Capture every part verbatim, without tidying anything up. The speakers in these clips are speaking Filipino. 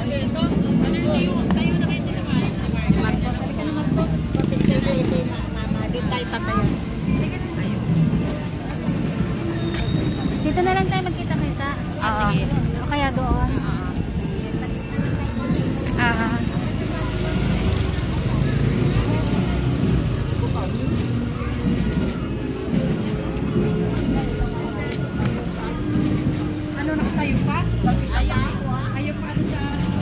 Marcos, halika na Marcos. Doon tayo tatayo. Dito na lang tayo magkita-kita. Ah, sige. O kaya doon. Ah. Ano na tayo pa? Ayaw. Ayaw pa sa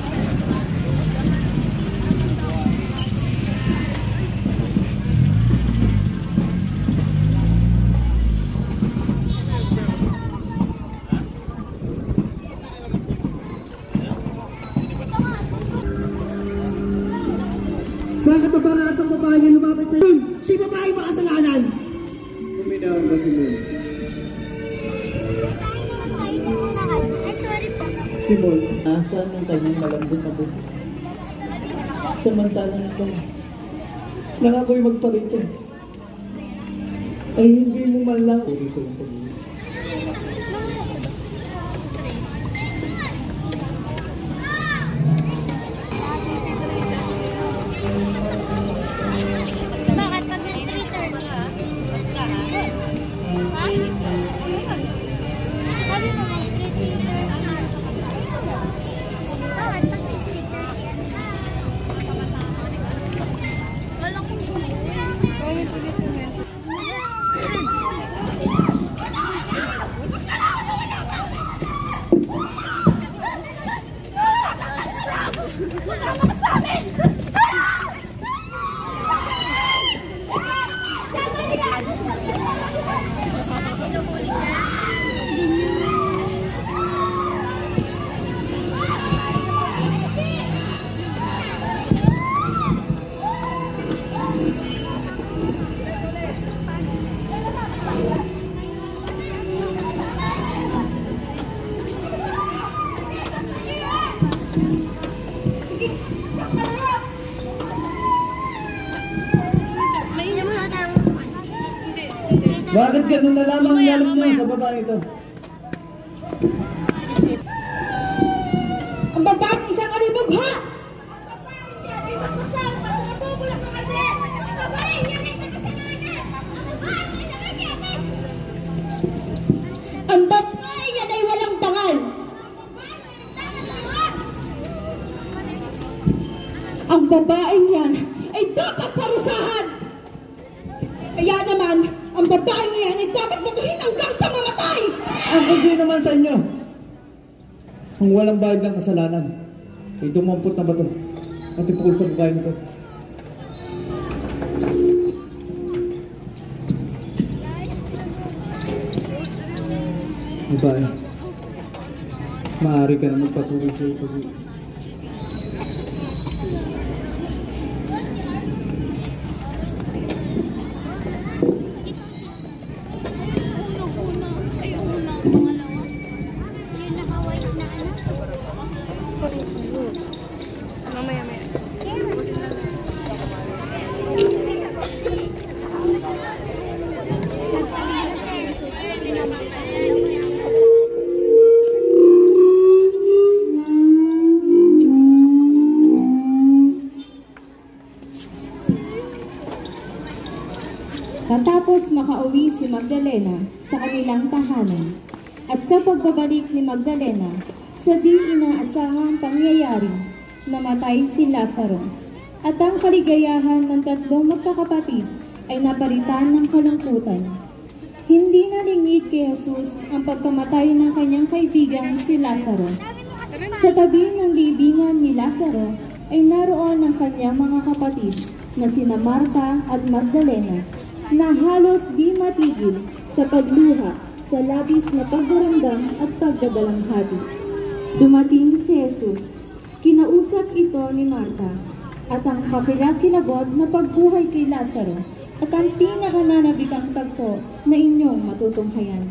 Bakit ba para sa babae na lumapit sa yun? Si babae makasalanan. Kuminahon ba si Moon? Ay, sorry po. Si Moon? Nasaan ang kanyang malambot na buhay? Samantalang ito, nangakoy magparito. Ay hindi mo man lang. Sorry sa yung pag-ibig. Bakit pag nag-three thirty? Ha? Sabi mo mag-three thirty. Bakit pag nag-three thirty? Wala kong Bakit ganun na lamang ang galing niya sa babae ito? ang babae isang kalibog ha! Ang babae yan ay walang dangal. Ang babaeng yan ay dapat parusahan. Kaya naman, ang babaeng yan ay dapat magahin hanggang sa mamatay. Ang hindi naman sa inyo. Ang walang bayad ng kasalanan. Ay dumampot na ba ito? At ipukul sa babae nito. Babae, maaari ka na magpatuloy sa ipag-ibig. Matapos makauwi si Magdalena sa kanilang tahanan at sa pagbabalik ni Magdalena sa di inaasahang pangyayari, namatay si Lazaro at ang kaligayahan ng tatlong magkakapatid ay napalitan ng kalungkutan. Hindi nalingid kay Jesus ang pagkamatay ng kanyang kaibigan si Lazaro. Sa tabi ng libingan ni Lazaro ay naroon ang kanyang mga kapatid na sina Marta at Magdalena, na halos di matigil sa pagluha sa labis na pagdaramdam at pagdabalanghati. Dumating si Jesus, kinausap ito ni Marta, at ang kakilakilabot na pagbuhay kay Lazaro at ang pinakananabikang tagpo na inyong matutunghayan.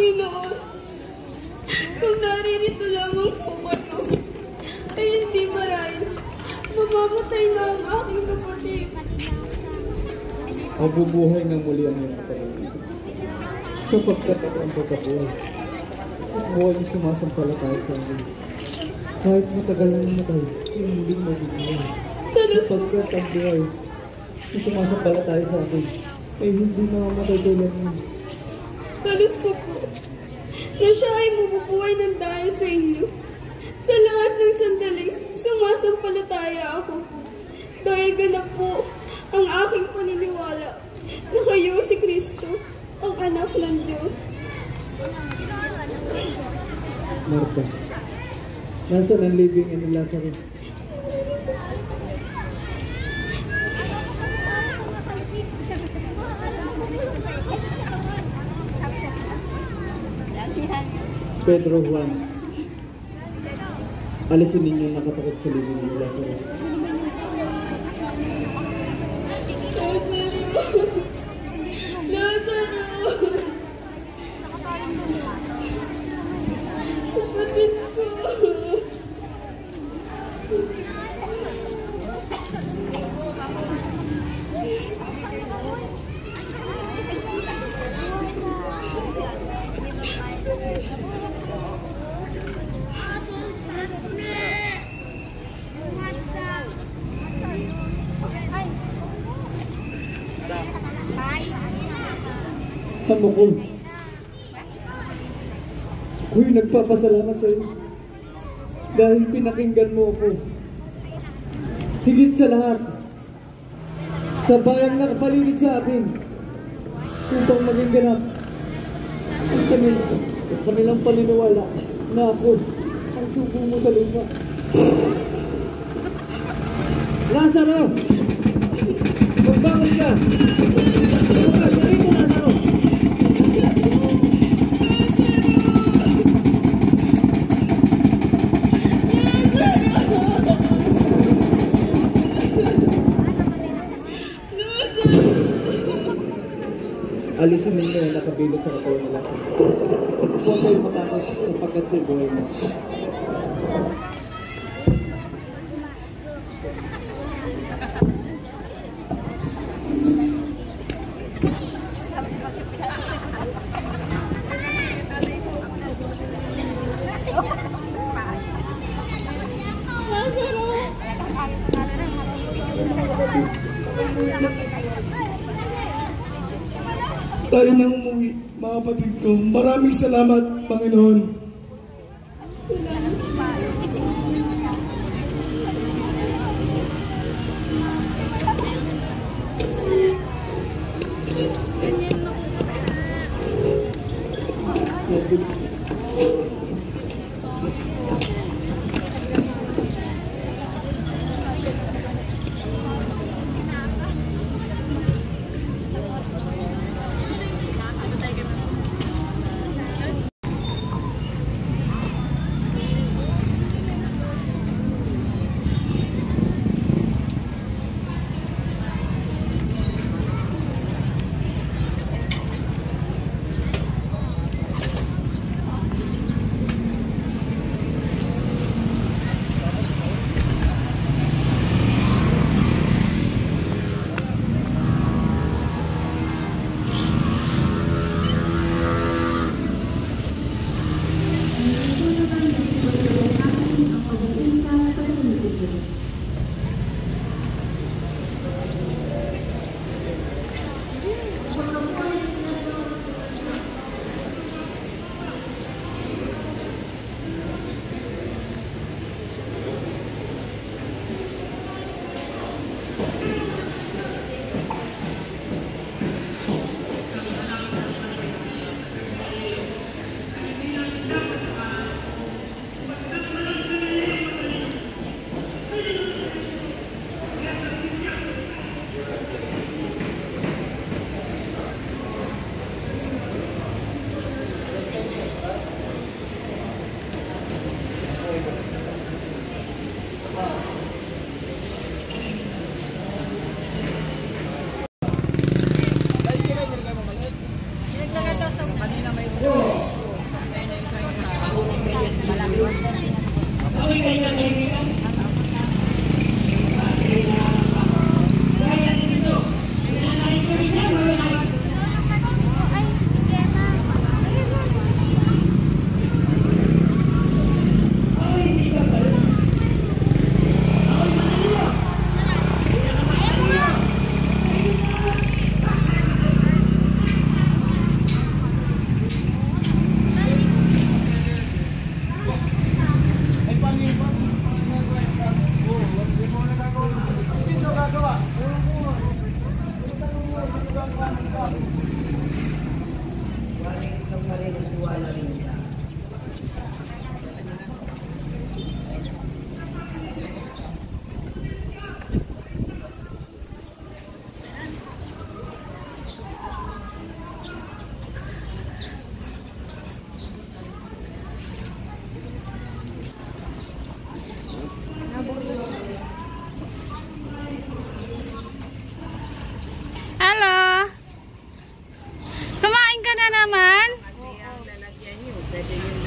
Panginoon, kung naririto lamang po kayo, ay hindi marahil mamamatay na ang aking kapatid. Mabubuhay ng muli ang iyong kapatid. Sapagkat ako ang pagkabuhay. At buhay ang sumasampalataya sa akin. Kahit matagal na namatay, hindi mabubuhay. Sapagkat ang buhay na sumasampalataya sa akin ay hindi mamamatay kailanman. Talos ko po na siya ay mabubuhay ng dahil sa inyo. Sa lahat ng sandaling sumasampalataya ako. Dahil ganap po ang aking paniniwala na kayo si Kristo, ang anak ng Diyos. Marta, nasaan ang living and Lazarus? Pedro, Juan, alisin ninyo ang nakatakot sa living and Lazarus. Lazaro! Kapatid ko! Amo ko, ako'y nagpapasalamat sa iyo dahil pinakinggan mo ako. Higit sa lahat, sa bayang nakapaligid sa akin upang maging ganap ang kanil- ang kanilang paniniwala na ako ang sugo mo sa lupa. Lazaro! Magbangon ka! Bukas, narito Lazaro! Alisin ninyo ang nakabilot sa katawan nila. Huwag kayo matakot sapagkat siya'y buhay mo. Tayo nang umuwi, mga kapatid ko. Maraming salamat, Panginoon. naman? Pati ang lalagyan nyo, pwede yung